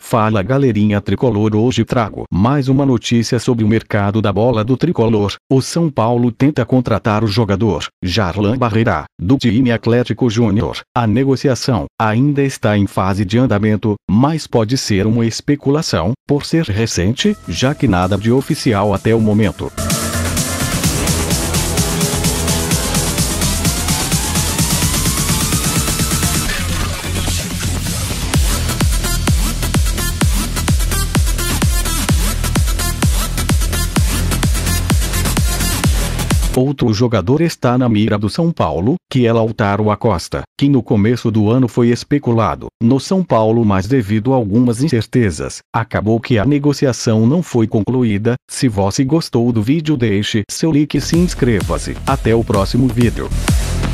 Fala galerinha tricolor, hoje trago mais uma notícia sobre o mercado da bola do tricolor. O São Paulo tenta contratar o jogador Jarlan Barreira, do time Atlético Júnior. A negociação ainda está em fase de andamento, mas pode ser uma especulação, por ser recente, já que nada de oficial até o momento. Outro jogador está na mira do São Paulo, que é Lautaro Acosta, que no começo do ano foi especulado no São Paulo, mas devido a algumas incertezas, acabou que a negociação não foi concluída. Se você gostou do vídeo, deixe seu like e se inscreva-se. Até o próximo vídeo.